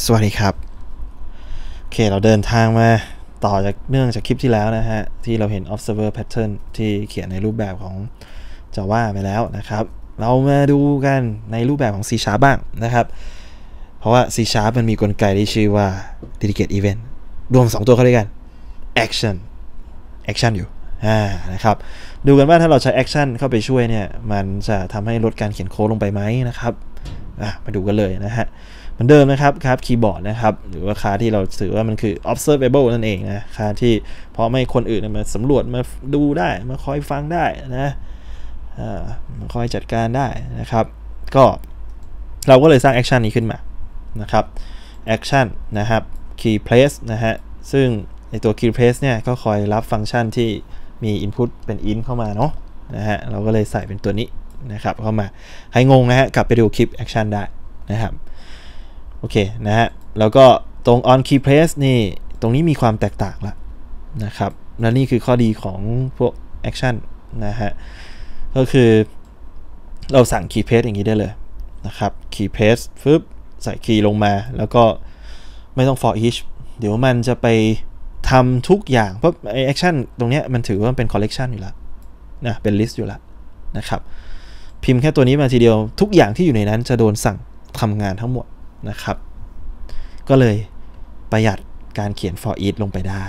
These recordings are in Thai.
สวัสดีครับโอเคเราเดินทางมาต่อจากเนื่องจากคลิปที่แล้วนะฮะที่เราเห็น observer pattern ที่เขียนในรูปแบบของ Java ไปแล้วนะครับเรามาดูกันในรูปแบบของ C# บ้างนะครับเพราะว่า C# มันมีกลไกที่ชื่อว่า dedicate event รวม2ตัวเข้าด้วยกัน action อยู่นะครับดูกันว่าถ้าเราใช้ action เข้าไปช่วยเนี่ยมันจะทำให้ลดการเขียนโค้ดลงไปไหมนะครับมาดูกันเลยนะฮะเหมือนเดิมนะครับคีย์บอร์ดนะครับหรือว่าค่าที่เราถือว่ามันคือ observable นั่นเองนะค่าที่พอไม่คนอื่นมาสำรวจมาดูได้มาคอยฟังได้นะมาคอยจัดการได้นะครับก็เราก็เลยสร้าง action นี้ขึ้นมานะครับ action นะครับ key place นะฮะซึ่งในตัว key place เนี่ยก็คอยรับฟังก์ชันที่มี input เป็น int เข้ามาเนาะนะฮะเราก็เลยใส่เป็นตัวนี้นะครับเข้ามาให้งงนะฮะกลับไปดูคลิป action ได้นะครับโอเคนะฮะแล้วก็ตรง on key place นี่ตรงนี้มีความแตกต่างละนะครับและนี่คือข้อดีของพวก action นะฮะก็คือเราสั่ง key place อย่างนี้ได้เลยนะครับ key place ฟึบใส่ key ลงมาแล้วก็ไม่ต้อง for each เดี๋ยวมันจะไปทำทุกอย่างเพราะไอ้ action ตรงนี้มันถือว่าเป็น collection อยู่แล้วนะเป็น list อยู่แล้วนะครับพิมพ์แค่ตัวนี้มาทีเดียวทุกอย่างที่อยู่ในนั้นจะโดนสั่งทำงานทั้งหมดนะครับก็เลยประหยัดการเขียน for each ลงไปได้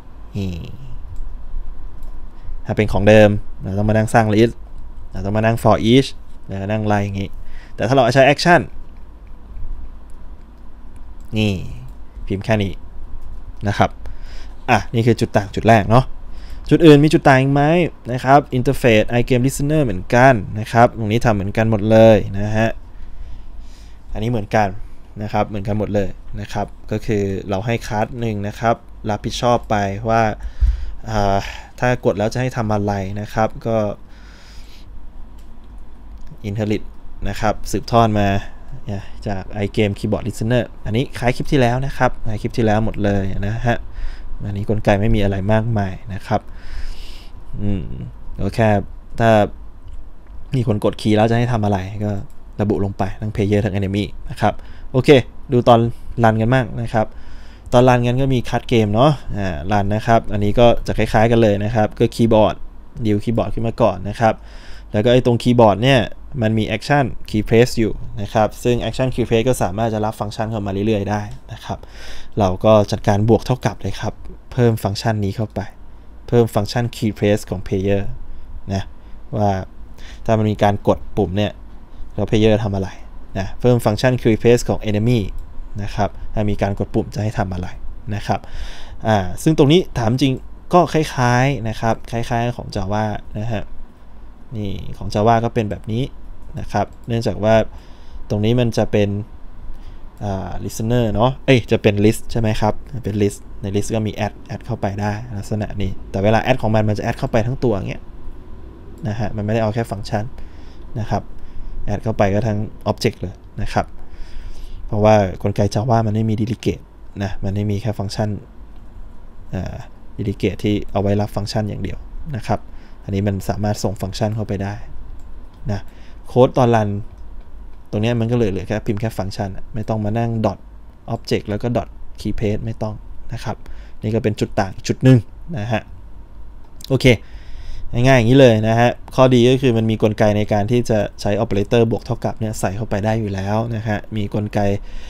ถ้าเป็นของเดิมเราต้องมานั่งสร้าง list เราต้องมานั่ง for each แล้วนั่งไล่อย่างนี้แต่ถ้าเราใช้ action นี่พิมพ์แค่นี้นะครับนี่คือจุดต่างจุดแรกเนาะจุดอื่นมีจุดต่างอีกไหมนะครับ interface iGame listener เหมือนกันนะครับตรงนี้ทำเหมือนกันหมดเลยนะฮะอันนี้เหมือนกันนะครับเหมือนกันหมดเลยนะครับก็คือเราให้คลาสหนึ่งนะครับรับผิดชอบไปว่าถ้ากดแล้วจะให้ทำอะไรนะครับก็ inherit นะครับสืบทอดมาจาก iGame keyboard listener อันนี้คล้ายคลิปที่แล้วนะครับคล้ายคลิปที่แล้วหมดเลยนะฮะอันนี้กลไกไม่มีอะไรมากมายนะครับก็แค่ถ้ามีคนกดคีย์แล้วจะให้ทำอะไรก็ระบุลงไปทั้ง player ทั้ง enemy นะครับโอเคดูตอนรันกันบ้างนะครับตอนรันกันก็มีคัดเกมเนาะรันนะครับอันนี้ก็จะคล้ายๆกันเลยนะครับก็คีย์บอร์ดดิวคีย์บอร์ดขึ้นมาก่อนนะครับแล้วก็ไอ้ตรงคีย์บอร์ดเนี่ยมันมี action key press อยู่นะครับซึ่ง action key press ก็สามารถจะรับฟังก์ชันเข้ามาเรื่อยๆได้นะครับเราก็จัดการบวกเท่ากับเลยครับเพิ่มฟังก์ชันนี้เข้าไปเพิ่มฟังก์ชัน key press ของ player นะว่าถ้ามันมีการกดปุ่มเนี่ยแล้ว player ทำอะไรนะเพิ่มฟังก์ชัน key press ของ enemy นะครับถ้ามีการกดปุ่มจะให้ทำอะไรนะครับซึ่งตรงนี้ถามจริงก็คล้ายๆนะครับคล้ายๆของ Java นะฮะนี่ของ Java ก็เป็นแบบนี้นะครับเนื่องจากว่าตรงนี้มันจะเป็นlistener เนาะจะเป็น list ใช่ไหมครับเป็น list ใน list ก็มี add เข้าไปได้ลักษณะนี้แต่เวลา add ของมันจะ add เข้าไปทั้งตัวอย่างเงี้ยนะฮะมันไม่ได้เอาแค่ฟังก์ชันนะครับ add เข้าไปก็ทั้ง object เลยนะครับเพราะว่ากลไก Java มันไม่มี delegate นะมันไม่มีแค่ฟังก์ชันdelegate ที่เอาไว้รับฟังก์ชันอย่างเดียวนะครับอันนี้มันสามารถส่งฟังก์ชันเข้าไปได้นะโค้ดตอนรันตรงนี้มันก็เหลือแค่พิมพ์แค่ฟังก์ชันไม่ต้องมานั่ง dot object แล้วก็ dot key paste ไม่ต้องนะครับนี่ก็เป็นจุดต่างจุดหนึ่งนะฮะโอเคง่ายๆอย่างนี้เลยนะฮะข้อดีก็คือมันมีกลไกในการที่จะใช้ operator บวกเท่ากับเนี่ยใส่เข้าไปได้อยู่แล้วนะฮะมีกลไก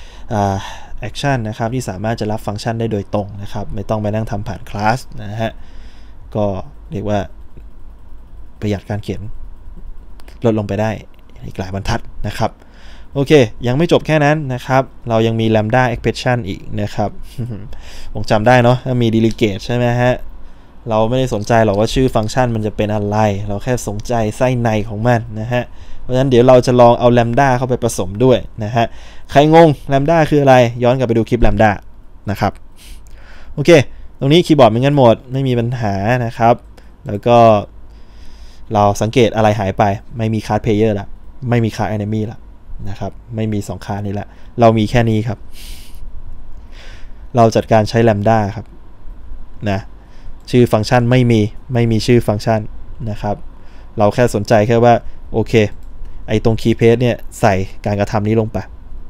action นะครับที่สามารถจะรับฟังก์ชันได้โดยตรงนะครับไม่ต้องไปนั่งทำผ่านคลาสนะฮะก็เรียกว่าประหยัดการเขียนลดลงไปได้อีกหลายบรรทัดนะครับโอเคยังไม่จบแค่นั้นนะครับเรายังมี lambda expression อีกนะครับผมจำได้เนาะมี delegate ใช่ไหมฮะเราไม่ได้สนใจหรอกว่าชื่อฟังก์ชันมันจะเป็นอะไรเราแค่สนใจไส้ในของมันนะฮะเพราะฉะนั้นเดี๋ยวเราจะลองเอา lambda เข้าไปผสมด้วยนะฮะใครงง lambda คืออะไรย้อนกลับไปดูคลิป lambda นะครับโอเคตรงนี้คีย์บอร์ดเหมือนกันหมดไม่มีปัญหานะครับแล้วก็เราสังเกตอะไรหายไปไม่มีคาร์ดเพลเยอร์ละไม่มีคาร์ด enemy ละนะครับไม่มี2คาร์ดนี้ละเรามีแค่นี้ครับเราจัดการใช้ lambda ครับนะชื่อฟังก์ชันไม่มีชื่อฟังก์ชันนะครับเราแค่สนใจแค่ว่าโอเคไอตรง key paste เนี่ยใส่การกระทำนี้ลงไป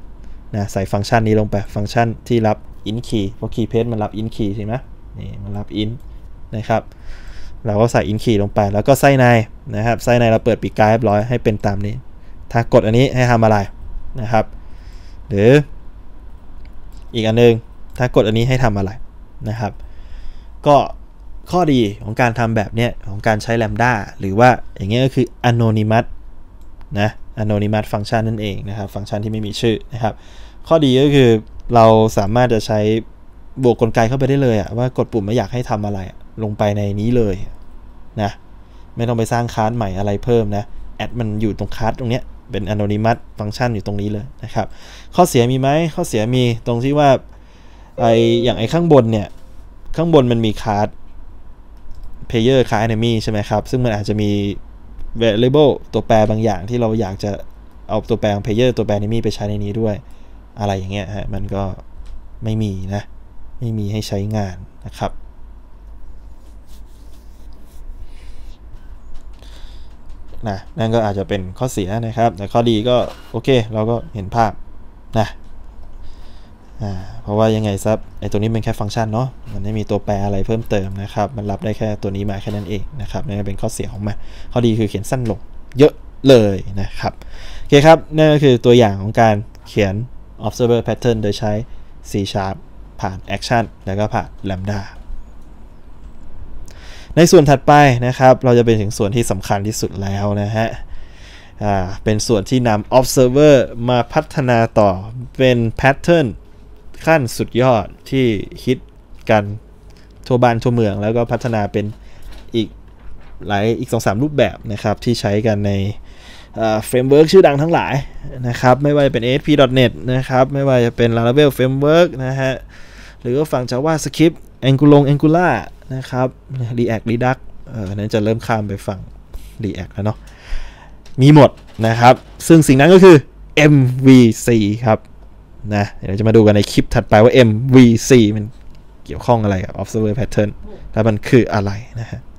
นะใส่ฟังก์ชันนี้ลงไปฟังก์ชันที่รับ int key เพราะ key paste มันรับ int key ใช่ไหมนี่มันรับ int นะครับเราก็ใส่ int key ลงไปแล้วก็ไส้ในนะครับไส้ในเราเปิดปีกกาเรียบร้อยให้เป็นตามนี้ถ้ากดอันนี้ให้ทำอะไรนะครับหรืออีกอันนึงถ้ากดอันนี้ให้ทำอะไรนะครับก็ข้อดีของการทำแบบนี้ของการใช้ Lambda หรือว่าอย่างเงี้ยก็คือ anonymous นะ anonymous ฟังก์ชันนั่นเองนะครับฟังก์ชันที่ไม่มีชื่อนะครับข้อดีก็คือเราสามารถจะใช้บวกกลไกเข้าไปได้เลยว่ากดปุ่มไม่อยากให้ทำอะไรลงไปในนี้เลยนะไม่ต้องไปสร้างคลาสใหม่อะไรเพิ่มนะแอดมันอยู่ตรงคลาสตรงเนี้ยเป็น anonymous ฟังก์ชันอยู่ตรงนี้เลยนะครับข้อเสียมีไหมข้อเสียมีตรงที่ว่าอย่างข้างบนเนี่ยข้างบนมันมีคลาส player คลาส enemy ใช่ไหมครับซึ่งมันอาจจะมี variable ตัวแปรบางอย่างที่เราอยากจะเอาตัวแปรของ player ตัวแปร enemy ไปใช้ในนี้ด้วยอะไรอย่างเงี้ยฮะมันก็ไม่มีนะไม่มีให้ใช้งานนะครับนั่นก็อาจจะเป็นข้อเสียนะครับแต่ข้อดีก็โอเคเราก็เห็นภาพนะเพราะว่ายังไงซับตัวนี้เป็นแค่ฟังก์ชันเนาะมันไม่มีตัวแปรอะไรเพิ่มเติมนะครับมันรับได้แค่ตัวนี้มาแค่นั้นเองนะครับนั่นเป็นข้อเสียของมันข้อดีคือเขียนสั้นลงเยอะเลยนะครับโอเคครับนั่นก็คือตัวอย่างของการเขียน observer pattern โดยใช้ C# ผ่าน action แล้วก็ผ่าน lambda ในส่วนถัดไปนะครับเราจะเป็นถึงส่วนที่สำคัญที่สุดแล้วนะฮะเป็นส่วนที่นำ observer มาพัฒนาต่อเป็น pattern ขั้นสุดยอดที่ฮิตกันทั่วบ้านทั่วเมืองแล้วก็พัฒนาเป็นอีก 2-3 รูปแบบนะครับที่ใช้กันในเฟรมเวิร์กชื่อดังทั้งหลายนะครับไม่ว่าจะเป็น ASP.NET นะครับไม่ว่าจะเป็น Laravel Framework นะฮะหรือว่าฝั่ง JavaScript Angular นะครับ React Redux นั้นจะเริ่มข้ามไปฝั่ง React แล้วเนาะมีหมดนะครับซึ่งสิ่งนั้นก็คือ MVC ครับนะเดี๋ยวจะมาดูกันในคลิปถัดไปว่า MVC มันเกี่ยวข้องอะไรกับ Observer Pattern แล้วมันคืออะไรนะฮะ